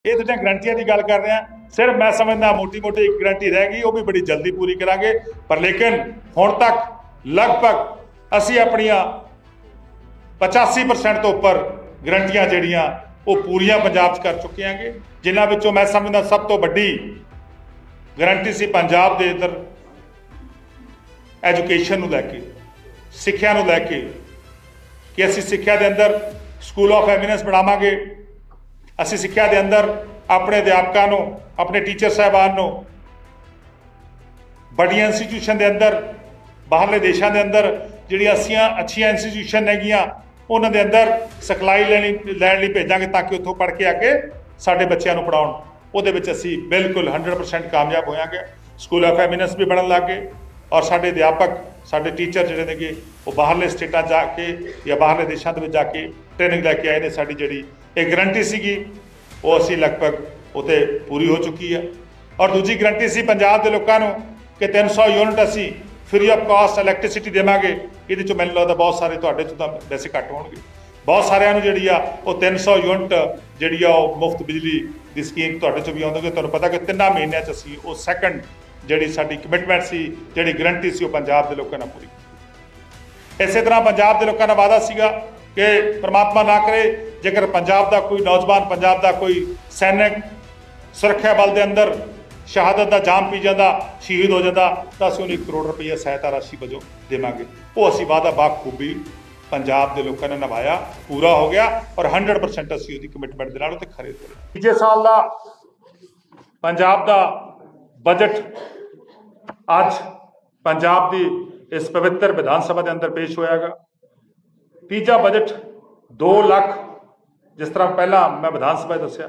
ਇਹ ਜਿਹੜੀਆਂ ਗਰੰਟੀਆਂ ਦੀ ਗੱਲ ਕਰ ਰਹੇ ਹਾਂ, ਸਿਰਫ ਮੈਂ ਸਮਝਦਾ ਮੋਟੀ ਮੋਟੀ ਇੱਕ ਗਰੰਟੀ ਰਹਿ ਗਈ, ਉਹ ਵੀ ਬੜੀ ਜਲਦੀ ਪੂਰੀ ਕਰਾਂਗੇ। ਪਰ ਲੇਕਿਨ ਹੁਣ ਤੱਕ ਲਗਭਗ ਅਸੀਂ ਆਪਣੀਆਂ 85% ਤੋਂ ਉੱਪਰ ਗਰੰਟੀਆਂ ਜਿਹੜੀਆਂ ਉਹ ਪੂਰੀਆਂ ਪੰਜਾਬ 'ਚ ਕਰ ਚੁੱਕੇ ਹਾਂਗੇ, ਜਿਨ੍ਹਾਂ ਵਿੱਚੋਂ ਮੈਂ ਸਮਝਦਾ ਸਭ ਤੋਂ ਵੱਡੀ ਗਰੰਟੀ ਸੀ ਪੰਜਾਬ ਦੇ ਇੱਧਰ ਐਜੂਕੇਸ਼ਨ ਨੂੰ ਲੈ ਕੇ, ਸਿੱਖਿਆ ਨੂੰ ਲੈ ਕੇ, ਕਿ ਅਸੀਂ ਸਿੱਖਿਆ ਦੇ ਅੰਦਰ ਸਕੂਲ ਆਫ ਐਮੀਨੈਂਸ ਬਣਾਵਾਂਗੇ। ਅਸੀਂ ਸਿੱਖਿਆ ਦੇ ਅੰਦਰ ਆਪਣੇ ਅਧਿਆਪਕਾਂ ਨੂੰ, ਆਪਣੇ ਟੀਚਰ ਸਾਹਿਬਾਨ ਨੂੰ ਵੱਡੀਆਂ ਇੰਸਟੀਟਿਊਸ਼ਨ ਦੇ ਅੰਦਰ, ਬਾਹਰਲੇ ਦੇਸ਼ਾਂ ਦੇ ਅੰਦਰ ਜਿਹੜੀਆਂ ਅੱਛੀਆਂ ਇੰਸਟੀਟਿਊਸ਼ਨ ਹੈਗੀਆਂ ਉਹਨਾਂ ਦੇ ਅੰਦਰ ਸਿਖਲਾਈ ਲੈਣ ਲਈ ਭੇਜਾਂਗੇ, ਤਾਂ ਕਿ ਉੱਥੋਂ ਪੜ੍ਹ ਕੇ ਆ ਕੇ ਸਾਡੇ ਬੱਚਿਆਂ ਨੂੰ ਪੜ੍ਹਾਉਣ। ਉਹਦੇ ਵਿੱਚ ਅਸੀਂ ਬਿਲਕੁਲ 100% ਕਾਮਯਾਬ ਹੋਵਾਂਗੇ। ਸਕੂਲ ਆਫ ਐਮੀਨੈਂਸ ਵੀ ਬਣਨ ਲੱਗ ਗਏ ਔਰ ਸਾਡੇ ਅਧਿਆਪਕ, ਸਾਡੇ ਟੀਚਰ ਜਿਹੜੇ ਨੇਗੇ ਉਹ ਬਾਹਰਲੇ ਸਟੇਟਾਂ ਜਾ ਕੇ ਜਾਂ ਬਾਹਰਲੇ ਦੇਸ਼ਾਂ ਦੇ ਵਿੱਚ ਜਾ ਕੇ ਟ੍ਰੇਨਿੰਗ ਲੈ ਕੇ ਆਏ ਨੇ। ਸਾਡੀ ਜਿਹੜੀ ਇਹ ਗਰੰਟੀ ਸੀਗੀ ਉਹ ਅਸੀਂ ਲਗਭਗ ਉੱਥੇ ਪੂਰੀ ਹੋ ਚੁੱਕੀ ਹੈ। ਔਰ ਦੂਜੀ ਗਰੰਟੀ ਸੀ ਪੰਜਾਬ ਦੇ ਲੋਕਾਂ ਨੂੰ ਕਿ 300 ਯੂਨਿਟ ਅਸੀਂ ਫ੍ਰੀ ਆਫ ਕਾਸਟ ਇਲੈਕਟ੍ਰਿਸਿਟੀ ਦੇਵਾਂਗੇ। ਇਹਦੇ 'ਚੋਂ ਮੈਨੂੰ ਲੱਗਦਾ ਬਹੁਤ ਸਾਰੇ ਤੁਹਾਡੇ 'ਚ ਤਾਂ ਵੈਸੇ ਘੱਟ ਹੋਣਗੇ, ਬਹੁਤ ਸਾਰਿਆਂ ਨੂੰ ਜਿਹੜੀ ਆ ਉਹ 300 ਯੂਨਿਟ ਜਿਹੜੀ ਆ ਉਹ ਮੁਫਤ ਬਿਜਲੀ ਦੀ ਸਕੀਮ ਤੁਹਾਡੇ 'ਚ ਵੀ ਆਉਂਦੀ। ਤੁਹਾਨੂੰ ਪਤਾ ਕਿ 3 ਮਹੀਨਿਆਂ 'ਚ ਅਸੀਂ ਉਹ ਸੈਕੰਡ ਜਿਹੜੀ ਸਾਡੀ ਕਮਿਟਮੈਂਟ ਸੀ, ਜਿਹੜੀ ਗਰੰਟੀ ਸੀ, ਉਹ ਪੰਜਾਬ ਦੇ ਲੋਕਾਂ ਨਾਲ ਪੂਰੀ। ਇਸੇ ਤਰ੍ਹਾਂ ਪੰਜਾਬ ਦੇ ਲੋਕਾਂ ਦਾ ਵਾਅਦਾ ਸੀਗਾ ਕਿ ਪਰਮਾਤਮਾ ਨਾ ਕਰੇ ਜੇਕਰ ਪੰਜਾਬ ਦਾ ਕੋਈ ਨੌਜਵਾਨ, ਪੰਜਾਬ ਦਾ ਕੋਈ ਸੈਨਿਕ ਸੁਰੱਖਿਆ ਬਲ ਦੇ ਅੰਦਰ ਸ਼ਹਾਦਤ ਦਾ ਜਾਮ ਪੀ ਜਾਂਦਾ, ਸ਼ਹੀਦ ਹੋ ਜਾਂਦਾ, ਤਾਂ ਅਸੀਂ ਉਹਨੂੰ 1 ਕਰੋੜ ਰੁਪਈਆ ਸਹਾਇਤਾ ਰਾਸ਼ੀ ਵਜੋਂ ਦੇਵਾਂਗੇ। ਉਹ ਅਸੀਂ ਵਾਅਦਾ ਬਾਖੂਬੀ ਪੰਜਾਬ ਦੇ ਲੋਕਾਂ ਨੇ ਨਿਭਾਇਆ, ਪੂਰਾ ਹੋ ਗਿਆ ਔਰ 100% ਅਸੀਂ ਉਹਦੀ ਕਮਿਟਮੈਂਟ ਦੇ ਨਾਲ ਉੱਤੇ ਖਰੇ ਉਤਰੇ। ਤੀਜੇ ਸਾਲ ਦਾ ਪੰਜਾਬ ਦਾ ਬਜਟ ਅੱਜ ਪੰਜਾਬ ਦੀ ਇਸ ਪਵਿੱਤਰ ਵਿਧਾਨ ਸਭਾ ਦੇ ਅੰਦਰ ਪੇਸ਼ ਹੋਇਆਗਾ। ਤੀਜਾ ਬਜਟ 2 ਲੱਖ, ਜਿਸ ਤਰ੍ਹਾਂ ਪਹਿਲਾਂ ਮੈਂ ਵਿਧਾਨ ਸਭਾ ਦੱਸਿਆ,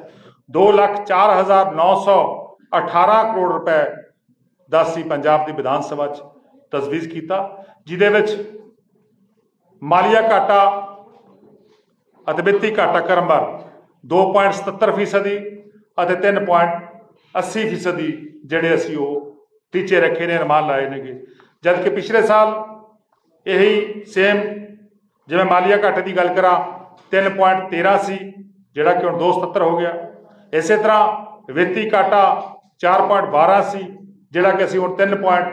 2,04,918 ਕਰੋੜ ਰੁਪਏ ਦਾ ਸੀ ਪੰਜਾਬ ਦੀ ਵਿਧਾਨ ਸਭਾ 'ਚ ਤਜਵੀਜ਼ ਕੀਤਾ, ਜਿਹਦੇ ਵਿੱਚ ਮਾਲੀਆ ਘਾਟਾ ਅਤੇ ਵਿੱਤੀ ਘਾਟਾ ਕ੍ਰਮਵਾਰ 2.77% ਅਤੇ 3.80% ਜਿਹੜੇ ਅਸੀਂ ਉਹ ਟੀਚੇ ਰੱਖੇ ਨੇ, ਅਨੁਮਾਨ ਲਾਏ ਨੇਗੇ। ਜਦ ਕਿ ਪਿਛਲੇ ਸਾਲ ਇਹੀ ਸੇਮ, ਜਿਵੇਂ ਮਾਲੀਆ ਘਾਟੇ ਦੀ ਗੱਲ ਕਰਾਂ 3.13 ਸੀ, ਜਿਹੜਾ ਕਿ ਹੁਣ 2.77 ਹੋ ਗਿਆ। ਇਸੇ ਤਰ੍ਹਾਂ ਵਿੱਤੀ ਘਾਟਾ 4.12 ਸੀ, ਜਿਹੜਾ ਕਿ ਅਸੀਂ ਹੁਣ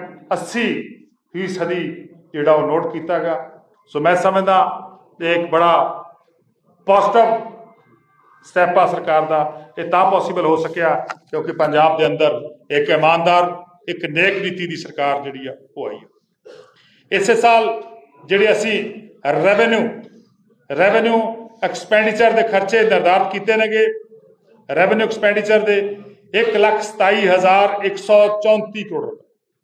3.80% ਜਿਹੜਾ ਉਹ ਨੋਟ ਕੀਤਾ ਗਾ। ਸੋ ਮੈਂ ਸਮਝਦਾ ਇਹ ਇੱਕ ਬੜਾ ਪੋਜ਼ਿਟਿਵ ਸਟੈਪ ਆ ਸਰਕਾਰ ਦਾ। ਇਹ ਤਾਂ ਪੋਸੀਬਲ ਹੋ ਸਕਿਆ ਕਿਉਂਕਿ ਪੰਜਾਬ ਦੇ ਅੰਦਰ ਇੱਕ ਇਮਾਨਦਾਰ, ਇੱਕ ਨੇਕ ਨੀਤੀ ਦੀ ਸਰਕਾਰ ਜਿਹੜੀ ਆ ਉਹ ਆਈ ਹੈ। ਇਸੇ ਸਾਲ ਜਿਹੜੇ ਅਸੀਂ ਰੈਵਨਿਊ ਐਕਸਪੈਂਡੀਚਰ ਦੇ ਖਰਚੇ ਨਿਰਧਾਰਿਤ ਕੀਤੇ ਨੇਗੇ, ਰੈਵਨਿਊ ਐਕਸਪੈਂਡੀਚਰ ਦੇ 1,27,134 ਕਰੋੜ ਰੁਪਏ,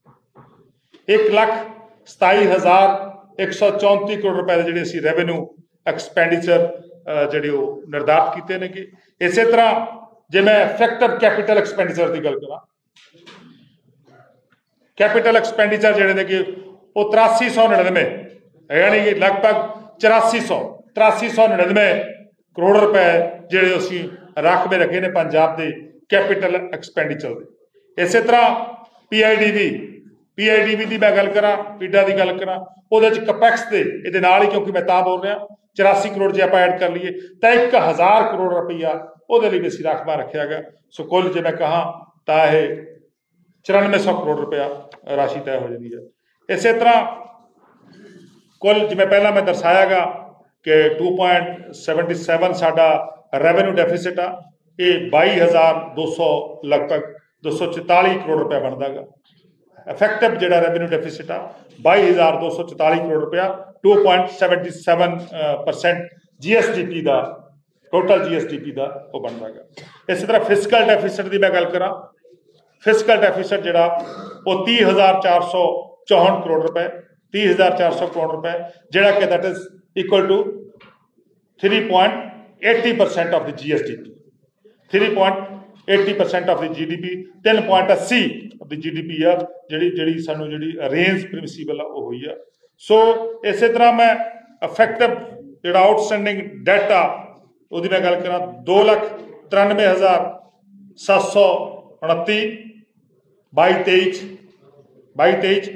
1,27,134 ਕਰੋੜ ਰੁਪਏ ਦੇ ਜਿਹੜੇ ਅਸੀਂ ਰੈਵਨਿਊ ਐਕਸਪੈਂਡੀਚਰ ਜਿਹੜੇ ਉਹ ਨਿਰਧਾਰਿਤ ਕੀਤੇ ਨੇਗੇ। ਇਸੇ ਤਰ੍ਹਾਂ ਜੇ ਮੈਂ ਇਫੈਕਟਿਵ ਕੈਪੀਟਲ ਐਕਸਪੈਂਡੀਚਰ ਦੀ ਗੱਲ ਕਰਾਂ, ਕੈਪੀਟਲ ਐਕਸਪੈਂਡੀਚਰ ਜਿਹੜੇ ਨੇ ਕਿ ਉਹ 8399, ਯਾਨੀ ਕਿ ਲਗਭਗ 8399 ਕਰੋੜ ਰੁਪਏ ਜਿਹੜੇ ਅਸੀਂ ਰਾਖਵੇਂ ਰੱਖੇ ਨੇ ਪੰਜਾਬ ਦੇ ਕੈਪੀਟਲ ਐਕਸਪੈਂਡੀਚਰ ਦੇ। ਇਸੇ ਤਰ੍ਹਾਂ ਪੀਆਈਡੀਬੀ ਦੀ ਮੈਂ ਗੱਲ ਕਰਾਂ, ਪੀਡਾ ਦੀ ਗੱਲ ਕਰਾਂ, ਉਹਦੇ 'ਚ ਕਪੈਕਸ ਦੇ ਇਹਦੇ ਨਾਲ ਹੀ, ਕਿਉਂਕਿ ਮੈਂ ਤਾਂ ਬੋਲ ਰਿਹਾ 84 ਕਰੋੜ ਜੇ ਆਪਾਂ ਐਡ ਕਰ ਲਈਏ ਤਾਂ 1000 ਕਰੋੜ ਰੁਪਈਆ ਉਹਦੇ ਲਈ ਵੀ ਅਸੀਂ ਰਾਖਵਾਂ ਰੱਖਿਆ ਗਿਆ। ਸੋ ਕੁੱਲ ਜੇ ਮੈਂ ਕਹਾਂ ਤਾਂ ਇਹ 9400 ਕਰੋੜ ਰੁਪਇਆ ਰਾਸ਼ੀ ਤੈਅ ਹੋ ਜਾਂਦੀ ਹੈ। ਇਸੇ ਤਰ੍ਹਾਂ ਕੁੱਲ ਜਿਵੇਂ ਪਹਿਲਾਂ ਮੈਂ ਦਰਸਾਇਆਗਾ ਕਿ 2.77 ਸਾਡਾ ਰੈਵਨਿਊ ਡੈਫਿਸਿਟ ਆ, ਇਹ 22,200 ਲਗਭਗ 244 ਕਰੋੜ ਰੁਪਇਆ ਬਣਦਾ ਗਾ। ਇਫੈਕਟਿਵ ਜਿਹੜਾ ਰੈਵਨਿਊ ਡੈਫਿਸਿਟ ਆ 22,244 ਕਰੋੜ ਰੁਪਇਆ, 2.77% GSDP ਦਾ, ਟੋਟਲ GSDP ਦਾ ਉਹ ਬਣਦਾ ਗਾ। ਇਸੇ ਤਰ੍ਹਾਂ ਫਿਸਕਲ ਡੈਫਿਸਿਟ ਦੀ ਮੈਂ ਗੱਲ ਕਰਾਂ, ਫਿਸਕਲ ਡੈਫਿਸਿਟ ਜਿਹੜਾ ਉਹ 30,464 ਕਰੋੜ ਰੁਪਏ, 30,400 ਕਰੋੜ ਰੁਪਏ, ਜਿਹੜਾ ਕਿ that is equal to 3.80% of the GSDP, 3.80% of the GDP, 3.80 of the GDP ਆ ਜਿਹੜੀ ਸਾਨੂੰ ਜਿਹੜੀ ਰੇਂਜ ਪਰਮਿਸੀਬਲ ਆ ਉਹ ਹੋਈ ਆ। ਸੋ ਇਸੇ ਤਰ੍ਹਾਂ ਮੈਂ ਇਫੈਕਟਿਵ ਜਿਹੜਾ ਆਊਟਸਟੈਂਡਿੰਗ ਡੈਟ ਆ ਉਹਦੀ ਮੈਂ ਗੱਲ ਕਰਾਂ 2,93,729 22-23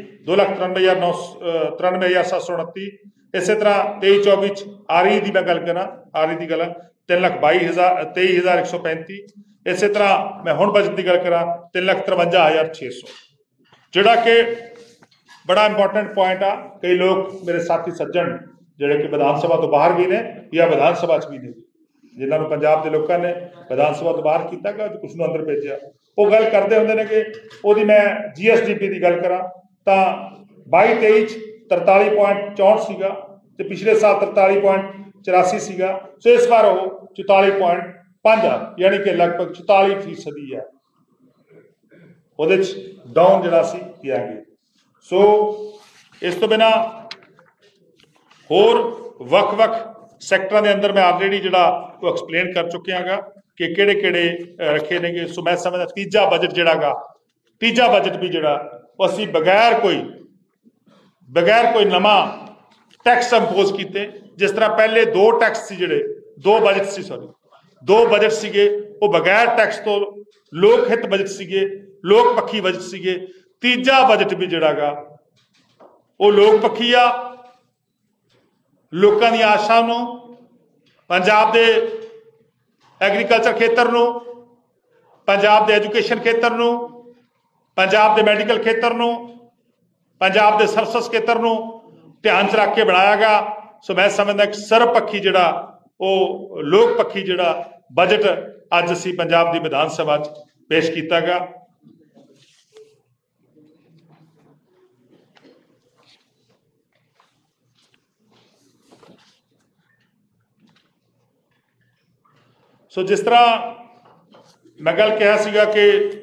2,93,729। ਇਸੇ ਤਰ੍ਹਾਂ 23-24 ਆਰਈ ਦੀ ਮੈਂ ਗੱਲ ਕਰਾਂ, ਆਰਈ ਦੀ ਗੱਲ 3,23,135, इस तरह मैं हुण बजट की गल करा 3,53,600 जोड़ा कि बड़ा इंपॉर्टेंट पॉइंट आ। कई लोग मेरे साथी सज्जन ਜਿਹੜੇ कि विधान सभा तो बाहर भी ने या विधान सभा भी ने जिन्होंने पंजाब के लोगों ने विधान सभा तो बाहर किया गया कुछ नूं अंदर भेजा वो गल करते होंगे ने कि वो मैं GSDP की गल करा तो 22-23 43.64 सीगा ते पिछले साल 43.84 सीगा। सो इस बार वो 44.5 आ यानी कि लगभग 44% है वो डाउन जरा किया गया। सो इस तो बिना होर वख-वख सैक्टरां दे अंदर मैं ऑलरेडी जिहड़ा वो एक्सप्लेन कर चुकिया गा कि किहड़े रखे ने। सो मैं समझदा तीजा बजट जिहड़ा गा तीजा बजट भी जिहड़ा असीं बगैर कोई नवां टैक्स इंपोज कीते जिस तरह पहले दो टैक्स सी जिहड़े दो बजट सीगे वो बगैर टैक्स तो लोक हित बजट सीगे लोक पक्षी बजट सीगे। तीजा बजट भी जिहड़ा गा वो लोक पक्षी आ लोगों की आशा नूं पंजाब के एग्रीकल्चर खेतर नूं पंजाब के एजुकेशन खेतर नूं पंजाब के मैडिकल खेतर नूं पंजाब के सर्विस खेतर नूं ध्यान च रख के बनाया गया। सो मैं समझदा कि सर्वपक्षी जिहड़ा वो लोक पक्षी जिहड़ा बजट अज असीं पंजाब की विधान सभा पेश किया गया। सो जिस तरह मैं गल कहा सीगा कि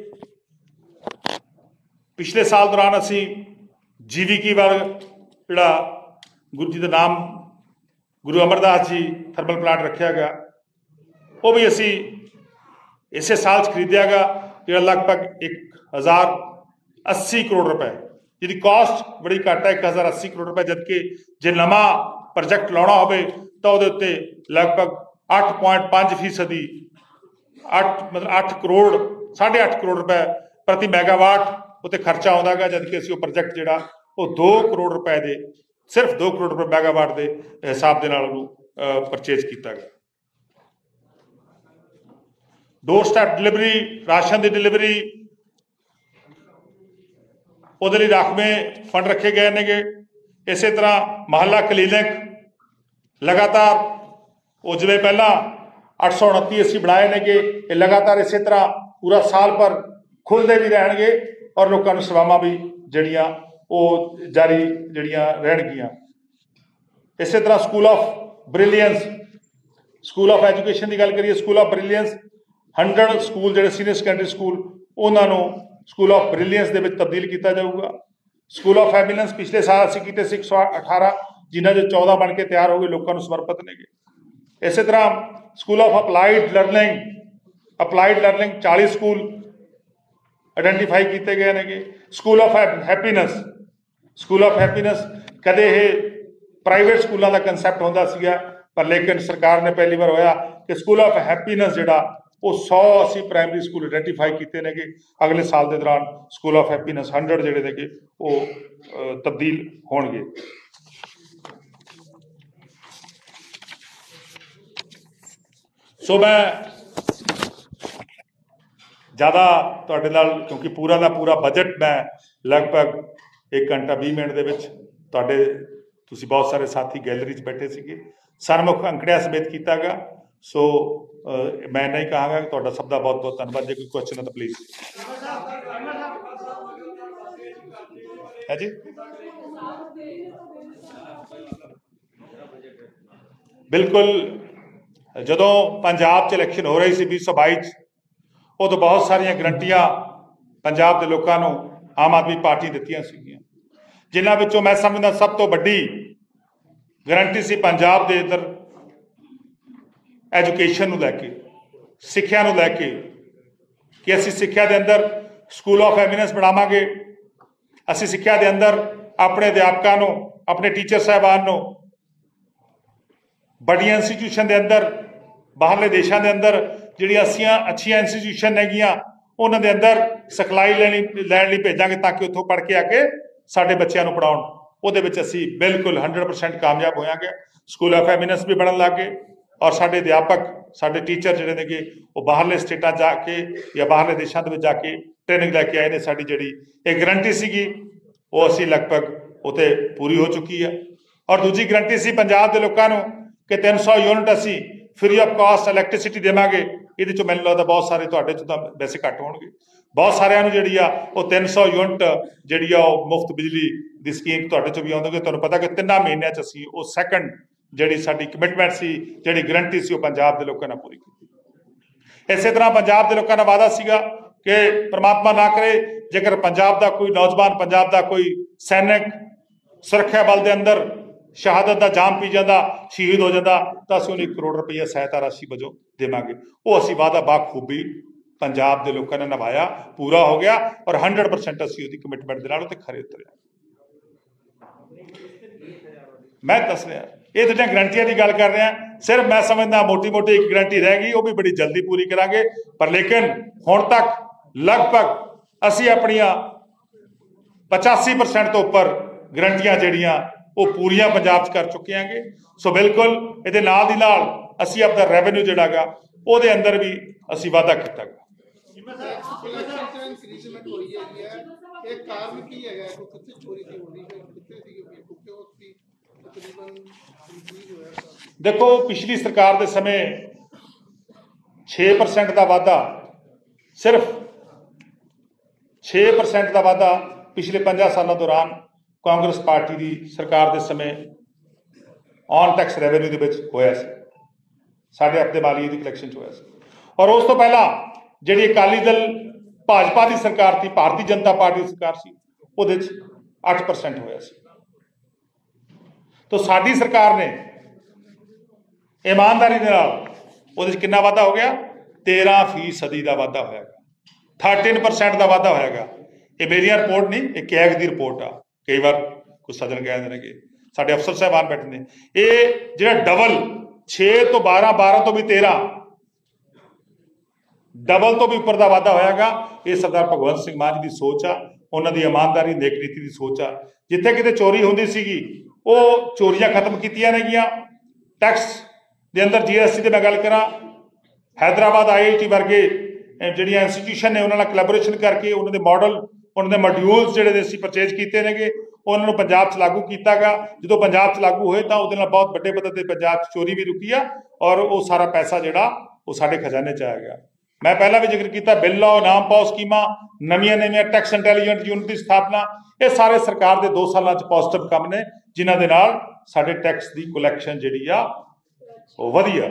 पिछले साल दौरान असी GVK वाल जिहड़ा गुरु जी का नाम गुरु अमरदास जी थर्मल प्लांट रखा गया वो भी असी इसे साल खरीदिया गया जिहड़ा लगभग 1,080 करोड़ रुपए जिहदी कॉस्ट बड़ी घट है 1,080 करोड़ रुपए जबकि जे नवा प्रोजेक्ट लाना हो तो वो लगभग 8.5% 8 करोड़ 8.5 करोड़ रुपए प्रति मैगावाट उत्ते खर्चा आउंदा गा जबकि असीं वो प्रोजेक्ट जिहड़ा वो 2 करोड़ रुपए दे सिर्फ 2 करोड़ रुपए मैगावाट के हिसाब के नाल परचेज किया गया। डोर स्टैप डिलीवरी राशन की डिलीवरी उहदे लई राखवें फंड रखे गए ने। इस तरह महल्ला क्लीनिक लगातार वो जिवें पहला 829 असीं बनाए ने ये लगातार इस तरह पूरा साल भर खुलते भी रहणगे और लोगों को सेवावां भी जड़ियाँ वो जारी जड़ियाँ रहणगियां। इस तरह school of brilliance school of education की गल करिए स्कूल ऑफ ब्रिलियंस 100 स्कूल जो सीनियर सैकेंडरी स्कूल उन्होंने स्कूल ऑफ ब्रिलियंस के तब्दील किया जाऊगा। स्कूल ऑफ एमिनेंस पिछले साल असीं कीते 118 जिन्हों जो 14 बन के तैयार हो गए लोगों को समर्पित ने। इस तरह school of applied learning 40 school identify किए गए हैं। स्कूल ऑफ हैप्पीनेस कदे ये प्राइवेट स्कूलों का कंसैप्ट होंदा सीगा पर लेकिन सरकार ने पहली बार होया कि स्कूल ऑफ हैप्पीनेस जिहड़ा वो 100 असी प्राइमरी स्कूल आइडेंटिफाई किए हैं। अगले साल के दौरान स्कूल ऑफ हैप्पीनेस 100 जिहड़े ने वो तब्दील होणगे। सो मैं ज़्यादा तुहाडे नाल क्योंकि पूरा का पूरा बजट मैं लगभग 1 घंटा 20 मिनट दे विच तुहाडे तुसीं बहुत सारे साथी गैलरी च बैठे सीगे सन्मुख अंकड़ियां समेत किया गया। सो मैं नहीं कहांगा कि तुहाडा सब दा बहुत बहुत धन्यवाद। जे कोई क्वेश्चन है तो प्लीज़ है जी। बिल्कुल जदों पंजाब च इलैक्शन हो रही सी 2022 उदों बहुत सारिया गरंटियां पंजाब के लोगों को आम आदमी पार्टी दित्तियां सीगियां जिन्हां विचों मैं समझदा सब तो वड्डी गरंटी सी पंजाब के इधर एजुकेशन नूं लैके सिक्ख्या नूं लैके कि असीं सिक्ख्या के अंदर स्कूल ऑफ एमिनेंस बनावांगे। असीं सिक्ख्या के अंदर अपने अध्यापकों नूं अपने टीचर साहबान नूं बड़िया इंस्टीट्यूशन के अंदर बाहरले देशों के अंदर जिहड़ियां अच्छियां इंस्टीट्यूशन हैगियां उन्हां दे अंदर सिखलाई लैण लई भेजांगे ताकि उत्थों पढ़ के आके साडे बच्चों को पढ़ाउण। उहदे विच असीं बिल्कुल 100% कामयाब होयांगे। स्कूल ऑफ एमिनेंस भी बनन लग गए और साडे अध्यापक ਸਾਡੇ ਟੀਚਰ ਜਿਹੜੇ ਨੇਗੇ ਉਹ ਬਾਹਰਲੇ ਸਟੇਟਾਂ ਜਾ ਕੇ ਜਾਂ ਬਾਹਰਲੇ ਦੇਸ਼ਾਂ ਦੇ ਵਿੱਚ ਜਾ ਕੇ ਟ੍ਰੇਨਿੰਗ ਲੈ ਕੇ ਆਏ ਨੇ। ਸਾਡੀ ਜਿਹੜੀ ਇਹ ਗਰੰਟੀ ਸੀਗੀ ਉਹ ਅਸੀਂ ਲਗਭਗ ਉਤੇ ਪੂਰੀ ਹੋ ਚੁੱਕੀ ਆ। ਔਰ ਦੂਜੀ ਗਰੰਟੀ ਸੀ ਪੰਜਾਬ ਦੇ ਲੋਕਾਂ ਨੂੰ ਕਿ 300 ਯੂਨਿਟ ਅਸੀਂ ਫ੍ਰੀ ਆਫ ਕਾਸਟ ਇਲੈਕਟ੍ਰਿਸਿਟੀ ਦੇਵਾਂਗੇ। ਇਹਦੇ ਚੋਂ ਮੈਨੂੰ ਲੱਗਦਾ ਬਹੁਤ ਸਾਰੇ ਤੁਹਾਡੇ ਚੋਂ ਤਾਂ ਵੈਸੇ ਘੱਟ ਹੋਣਗੇ, ਬਹੁਤ ਸਾਰਿਆਂ ਨੂੰ ਜਿਹੜੀ ਆ ਉਹ 300 ਯੂਨਿਟ ਜਿਹੜੀ ਆ ਉਹ ਮੁਫਤ ਬਿਜਲੀ ਦੀ ਸਕੀਮ ਤੁਹਾਡੇ ਚੋਂ ਵੀ ਆਉਂਦੀ। ਤੁਹਾਨੂੰ ਪਤਾ ਕਿ 3 ਮਹੀਨਿਆਂ 'ਚ ਅਸੀਂ ਉਹ ਸੈਕੰਡ ਜਿਹੜੀ ਸਾਡੀ ਕਮਿਟਮੈਂਟ ਸੀ, ਜਿਹੜੀ ਗਰੰਟੀ ਸੀ, ਉਹ ਪੰਜਾਬ ਦੇ ਲੋਕਾਂ ਨਾਲ ਪੂਰੀ ਕੀਤੀ। ਇਸੇ ਤਰ੍ਹਾਂ ਪੰਜਾਬ ਦੇ ਲੋਕਾਂ ਦਾ ਵਾਅਦਾ ਸੀਗਾ ਕਿ ਪ੍ਰਮਾਤਮਾ ਨਾ ਕਰੇ ਜੇਕਰ ਪੰਜਾਬ ਦਾ ਕੋਈ ਨੌਜਵਾਨ, ਪੰਜਾਬ ਦਾ ਕੋਈ ਸੈਨਿਕ ਸੁਰੱਖਿਆ ਬਲ ਦੇ ਅੰਦਰ ਸ਼ਹਾਦਤ ਦਾ ਜਾਮ ਪੀ ਜਾਂਦਾ, ਸ਼ਹੀਦ ਹੋ ਜਾਂਦਾ, ਤਾਂ ਅਸੀਂ ਉਹਨੂੰ 1 ਕਰੋੜ ਰੁਪਈਆ ਸਹਾਇਤਾ ਰਾਸ਼ੀ ਵਜੋਂ ਦੇਵਾਂਗੇ। ਉਹ ਅਸੀਂ ਵਾਅਦਾ ਬਾਖੂਬੀ ਪੰਜਾਬ ਦੇ ਲੋਕਾਂ ਨੇ ਨਿਭਾਇਆ, ਪੂਰਾ ਹੋ ਗਿਆ ਔਰ 100% ਅਸੀਂ ਉਹਦੀ ਕਮਿਟਮੈਂਟ ਦੇ ਨਾਲ ਉੱਤੇ ਖਰੇ ਉਤਰਿਆ। ਮੈਂ ਦੱਸ ਰਿਹਾ ਇਹ ਜਿਹੜੀਆਂ ਗਰੰਟੀਆਂ ਦੀ ਗੱਲ ਕਰ ਰਿਹਾ, ਸਿਰਫ ਮੈਂ ਸਮਝਦਾ ਮੋਟੀ ਮੋਟੀ ਇੱਕ ਗਰੰਟੀ ਰਹਿ ਗਈ, ਉਹ ਵੀ ਬੜੀ ਜਲਦੀ ਪੂਰੀ ਕਰਾਂਗੇ। ਪਰ ਲੇਕਿਨ ਹੁਣ ਤੱਕ ਲਗਭਗ ਅਸੀਂ ਆਪਣੀਆਂ 85% ਤੋਂ ਉੱਪਰ ਗਰੰਟੀਆਂ ਜਿਹੜੀਆਂ ਉਹ ਪੂਰੀਆਂ ਪੰਜਾਬ 'ਚ ਕਰ ਚੁੱਕੇ ਆਂਗੇ। ਸੋ ਬਿਲਕੁਲ ਇਹਦੇ ਨਾਲ ਦੀ ਨਾਲ ਅਸੀਂ ਆਪਣਾ ਰੈਵਨਿਊ ਜਿਹੜਾ ਗਾ ਉਹਦੇ ਅੰਦਰ ਵੀ ਅਸੀਂ ਵਾਧਾ ਕੀਤਾ ਗਾ। ਦੇਖੋ ਪਿਛਲੀ ਸਰਕਾਰ ਦੇ ਸਮੇਂ 6% ਦਾ ਵਾਧਾ, ਸਿਰਫ 6% ਦਾ ਵਾਧਾ ਪਿਛਲੇ 50 ਸਾਲਾਂ ਦੌਰਾਨ ਕਾਂਗਰਸ ਪਾਰਟੀ ਦੀ ਸਰਕਾਰ ਦੇ ਸਮੇਂ ਔਨ ਟੈਕਸ ਰੈਵਨਿਊ ਦੇ ਵਿੱਚ ਹੋਇਆ ਸੀ, ਸਾਡੇ ਆਪਣੇ ਮਾਲੀਏ ਦੀ ਕਲੈਕਸ਼ਨ 'ਚ ਹੋਇਆ ਸੀ। ਔਰ ਉਸ ਤੋਂ ਪਹਿਲਾਂ ਜਿਹੜੀ ਅਕਾਲੀ ਦਲ ਭਾਜਪਾ ਦੀ ਸਰਕਾਰ ਸੀ, ਭਾਰਤੀ ਜਨਤਾ ਪਾਰਟੀ ਦੀ ਸਰਕਾਰ ਸੀ, ਉਹਦੇ 'ਚ 8% ਹੋਇਆ ਸੀ। ਤਾਂ ਸਾਡੀ ਸਰਕਾਰ ਨੇ ਇਮਾਨਦਾਰੀ ਦੇ ਨਾਲ ਉਹਦੇ 'ਚ ਕਿੰਨਾ ਵਾਧਾ ਹੋ ਗਿਆ? 13% ਦਾ ਵਾਧਾ ਹੋਇਆਗਾ, 13% ਦਾ ਵਾਧਾ ਹੋਇਆਗਾ। ਇਹ ਮੇਰੀਆਂ ਰਿਪੋਰਟ ਨਹੀਂ, ਇਹ ਕੈਗ ਦੀ ਰਿਪੋਰਟ ਆ। ਕਈ ਵਾਰ ਕੁਝ ਸੱਜਣ ਕਹਿ ਦਿੰਦੇ ਨੇ, ਸਾਡੇ ਅਫਸਰ ਸਾਹਿਬਾਨ ਬੈਠੇ ਨੇ, ਇਹ ਜਿਹੜਾ ਡਬਲ 6 ਤੋਂ 12, 12 ਤੋਂ ਵੀ 13, ਡਬਲ ਤੋਂ ਵੀ ਉੱਪਰ ਦਾ ਵਾਧਾ ਹੋਇਆਗਾ। ਇਹ ਸਰਦਾਰ ਭਗਵੰਤ ਸਿੰਘ ਮਾਨ ਜੀ ਦੀ ਸੋਚ ਆ, ਉਹਨਾਂ ਦੀ ਇਮਾਨਦਾਰੀ, ਨੇਕ ਨੀਤੀ ਦੀ ਸੋਚ ਆ। ਜਿੱਥੇ ਕਿਤੇ ਚੋਰੀ ਹੁੰਦੀ ਸੀਗੀ ਉਹ ਚੋਰੀਆਂ ਖਤਮ ਕੀਤੀਆਂ ਨੇਗੀਆਂ। ਟੈਕਸ ਦੇ ਅੰਦਰ GST ਦੀ ਮੈਂ ਗੱਲ ਕਰਾਂ, ਹੈਦਰਾਬਾਦ IIT ਵਰਗੇ ਜਿਹੜੀਆਂ ਇੰਸਟੀਟਿਊਸ਼ਨ ਨੇ ਉਹਨਾਂ ਨਾਲ ਕੋਲੈਬੋਰੇਸ਼ਨ ਕਰਕੇ ਉਹਨਾਂ ਦੇ ਮਾਡਲ, ਉਹਨਾਂ ਦੇ ਮੋਡਿਊਲਸ ਜਿਹੜੇ ਅਸੀਂ ਪਰਚੇਜ ਕੀਤੇ ਨੇਗੇ, ਉਹਨਾਂ ਨੂੰ ਪੰਜਾਬ 'ਚ ਲਾਗੂ ਕੀਤਾਗਾ। ਜਦੋਂ ਪੰਜਾਬ 'ਚ ਲਾਗੂ ਹੋਏ ਤਾਂ ਉਹਦੇ ਨਾਲ ਬਹੁਤ ਵੱਡੇ ਪੱਧਰ ਤੇ ਪੰਜਾਬ 'ਚ ਚੋਰੀ ਵੀ ਰੁਕੀ ਆ ਔਰ ਉਹ ਸਾਰਾ ਪੈਸਾ ਜਿਹੜਾ ਉਹ ਸਾਡੇ ਖਜ਼ਾਨੇ 'ਚ ਆਇਆ ਗਿਆ। ਮੈਂ ਪਹਿਲਾਂ ਵੀ ਜ਼ਿਕਰ ਕੀਤਾ, ਬਿੱਲ ਲਾਓ, ਨਾਮ ਪਾਓ ਸਕੀਮਾਂ, ਨਵੀਆਂ ਟੈਕਸ ਇੰਟੈਲੀਜੈਂਟ ਯੂਨਿਟ ਦੀ ਸਥਾਪਨਾ, ਇਹ ਸਾਰੇ ਸਰਕਾਰ ਦੇ 2 ਸਾਲਾਂ 'ਚ ਪੋਜ਼ਿਟਿਵ ਕੰਮ ਨੇ ਜਿਨ੍ਹਾਂ ਦੇ ਨਾਲ ਸਾਡੇ ਟੈਕਸ ਦੀ ਕਲੈਕਸ਼ਨ ਜਿਹੜੀ ਆ ਉਹ ਵਧੀਆ।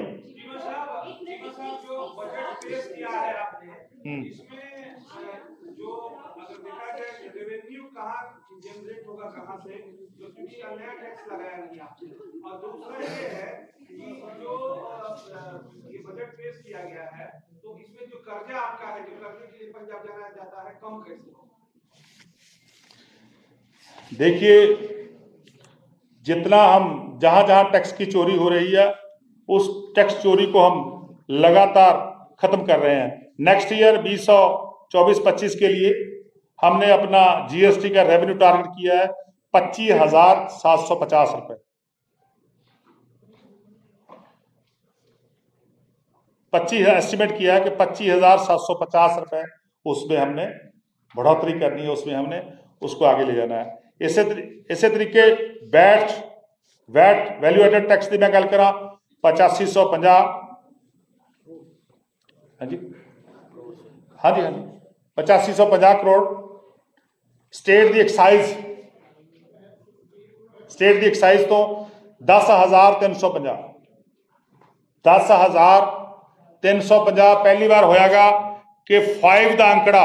जनरेट होगा कहां से, जो क्योंकि नया टैक्स लगाया गया। और दूसरा ये है कि जो ये बजट पेश किया गया है तो इसमें जो कर्जा आपका है, जो कर्जे के लिए पंजाब जाना जाता है, कम कैसे हो? देखिए, जितना हम जहां जहां टैक्स की चोरी हो रही है उस टैक्स चोरी को हम लगातार खत्म कर रहे हैं। नेक्स्ट ईयर 2024-25 के लिए हमने अपना GST का रेवेन्यू टारगेट किया है 25,750 रुपए। 25 एस्टिमेट किया है कि 25,750 रुपए उसमें हमने बढ़ोतरी करनी है, उसमें हमने उसको आगे ले जाना है। इसे तरीके वैट वैल्यू एडेड टैक्स की मैं गल करा 8550, हाँ जी 8550 करोड़। स्टेट दी एक्साइज तो 10,350 पहली बार होयागा कि 5 का अंकड़ा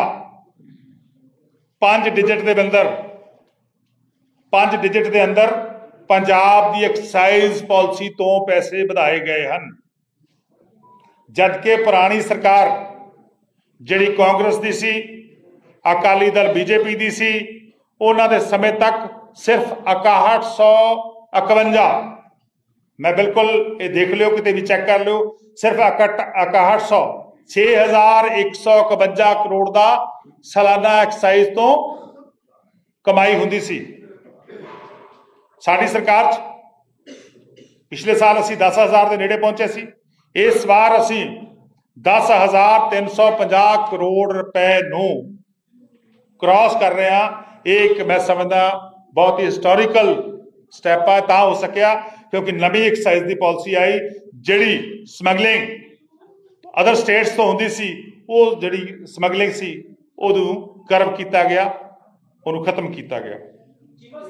5 डिजिट के अंदर 5 डिजिट के अंदर पंजाब की एक्साइज पॉलिसी तो पैसे बढ़ाए गए हैं, जबकि पुरानी सरकार जिहड़ी कांग्रेस दी सी, अकाली दल BJP दी सी, उन्हां दे समय तक सिर्फ 6151, मैं बिल्कुल ये देख लियो, किते भी चेक कर लियो, सिर्फ 6100 6151 करोड़ का सालाना एक्साइज तो कमाई हुंदी सी। साडी सरकार पिछले साल असी 10,000 के नेड़े पहुंचे सी, ਇਸ ਵਾਰ ਅਸੀਂ 10,350 ਕਰੋੜ ਰੁਪਏ ਨੂੰ ਕ੍ਰਾਸ ਕਰ ਰਹੇ ਹਾਂ। ਇਹ ਇੱਕ ਮੈਂ ਸਮਝਦਾ ਬਹੁਤ ਹੀ ਹਿਸਟੋਰੀਕਲ ਸਟੈਪ ਆ। ਤਾਂ ਹੋ ਸਕਿਆ ਕਿਉਂਕਿ ਨਵੀਂ ਐਕਸਾਈਜ਼ ਦੀ ਪਾਲਿਸੀ ਆਈ, ਜਿਹੜੀ ਸਮਗਲਿੰਗ ਅਦਰ ਸਟੇਟਸ ਤੋਂ ਹੁੰਦੀ ਸੀ, ਉਹ ਜਿਹੜੀ ਸਮਗਲਿੰਗ ਸੀ ਉਹਨੂੰ ਕਰਬ ਕੀਤਾ ਗਿਆ, ਉਹਨੂੰ ਖਤਮ ਕੀਤਾ ਗਿਆ।